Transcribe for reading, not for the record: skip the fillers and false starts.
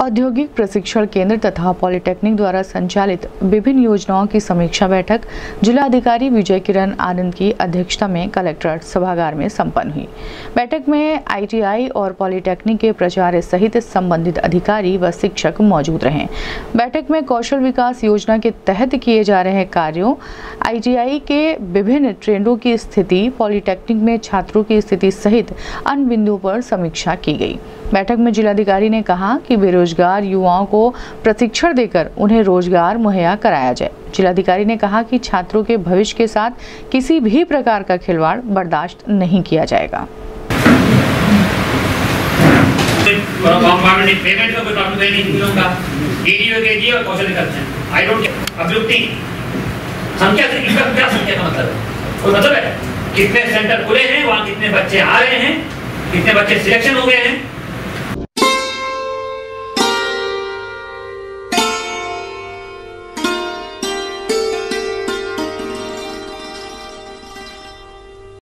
औद्योगिक प्रशिक्षण केंद्र तथा पॉलिटेक्निक द्वारा संचालित विभिन्न योजनाओं की समीक्षा बैठक जिलाधिकारी विजय किरण आनंद की अध्यक्षता में कलेक्ट्रेट सभागार में संपन्न हुई। बैठक में आईटीआई और पॉलिटेक्निक के प्राचार्य सहित संबंधित अधिकारी व शिक्षक मौजूद रहे। बैठक में कौशल विकास योजना के तहत किए जा रहे कार्यों, आईटीआई के विभिन्न ट्रेंडों की स्थिति, पॉलिटेक्निक में छात्रों की स्थिति सहित अन्य बिंदुओं पर समीक्षा की गई। बैठक में जिलाधिकारी ने कहा कि बेरोजगार युवाओं को प्रशिक्षण देकर उन्हें रोजगार मुहैया कराया जाए। जिलाधिकारी ने कहा कि छात्रों के भविष्य के साथ किसी भी प्रकार का खिलवाड़ बर्दाश्त नहीं किया जाएगा। कितने सेंटर खुले हैं, वहाँ कितने बच्चे आ रहे हैं, कितने बच्चे सिलेक्शन हो गए हैं।